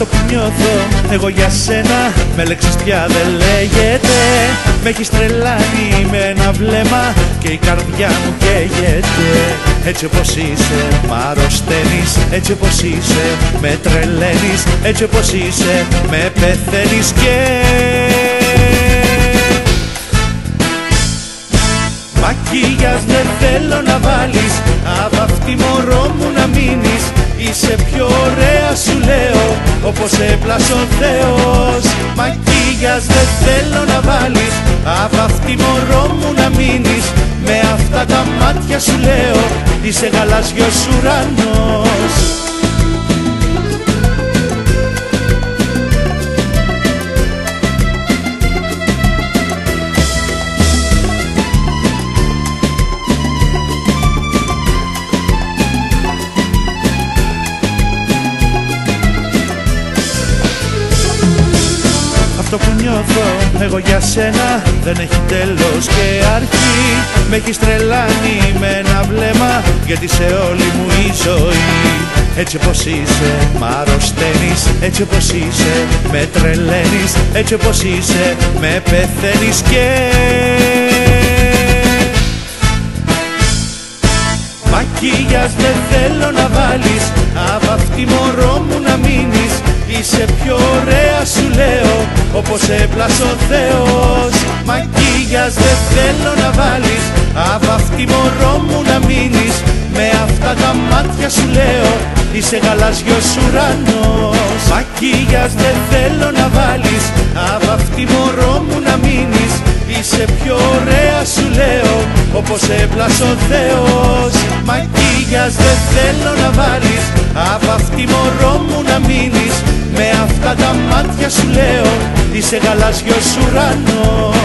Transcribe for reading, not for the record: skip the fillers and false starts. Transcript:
Αυτό που νιώθω εγώ για σένα με λέξεις πια δεν λέγεται. Με έχεις τρελάνει με ένα βλέμμα και η καρδιά μου καίγεται. Έτσι όπως είσαι μ' αρρωσταίνεις, έτσι όπως είσαι με τρελαίνεις, έτσι όπως είσαι με πεθαίνεις και μακίγιας δεν θέλω να βάλεις, απ' αυτή μωρό μου να μείνεις. Είσαι πιο ωραία σου λέω, όπως έπλασε ο Θεός. Μακίγιας δεν θέλω να βάλεις, απ' αυτή μωρό μου να μείνεις. Με αυτά τα μάτια σου λέω, είσαι γαλάζιος ουρανός. Αυτό που νιώθω εγώ για σένα δεν έχει τέλος και αρχή. Με έχεις τρελάνει με ένα βλέμμα γιατί σε όλη μου η ζωή. Έτσι όπως είσαι μ' αρρωσταίνεις, έτσι όπως είσαι με τρελαίνεις, έτσι όπως είσαι με πεθαίνεις και μακίγιας δεν θέλω να βάλεις, απ' αυτή μωρό μου να μείνεις. Είσαι πιο ωραία σου λέω, όπως έπλασε ο Θεός. Μακίγιας δεν θέλω να βάλεις, απ' αυτή μωρό μου να μείνεις. Με αυτά τα μάτια σου λέω, είσαι γαλάζιος ουρανός. Μακίγιας δεν θέλω να βάλεις, απ' αυτή μωρό μου να μείνεις. Είσαι πιο ωραία σου λέω, όπως έπλασε ο Θεός. Μακίγιας δεν θέλω να βάλεις, απ' αυτή μωρό μου να μείνεις. Με αυτά τα μάτια σου λέω, είσαι γαλάζιος ουρανός.